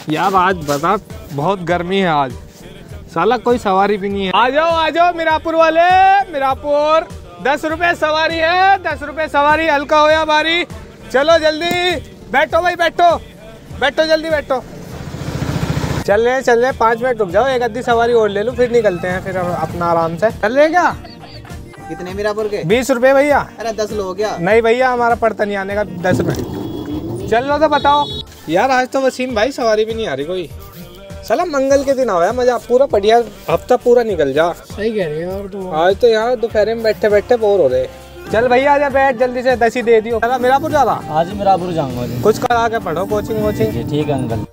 यार आज बता बहुत गर्मी है आज, साला कोई सवारी भी नहीं है। आ जाओ मीरापुर वाले, मीरापुर 10 रुपए सवारी है, 10 रुपए सवारी, हल्का होया बारी। चलो जल्दी बैठो भाई, बैठो जल्दी बैठो। चल रहे 5 मिनट रुक जाओ, एक आधी सवारी और ले लो फिर निकलते हैं, फिर अपना आराम से। चल रहे क्या? कितने मीरापुर के? 20 रुपए भैया। अरे 10 लोग क्या? नहीं भैया, हमारा पड़ता नहीं आने का, 10 रुपए। चल लो तो बताओ यार, आज तो वसीम भाई सवारी भी नहीं आ रही कोई। साला मंगल के दिन आया, मजा पूरा बढ़िया, हफ्ता पूरा निकल जा। सही कह रहे हो तुम। आज तो यहाँ दोपहर में बैठे बैठे बोर हो रहे। चल भैया आजा, बैठ जल्दी से, 10 ही दे दियो। मीरापुर जा रहा? आज मीरापुर जाऊंगा। कुछ करा के पढ़ो, कोचिंग। ठीक है अंकल।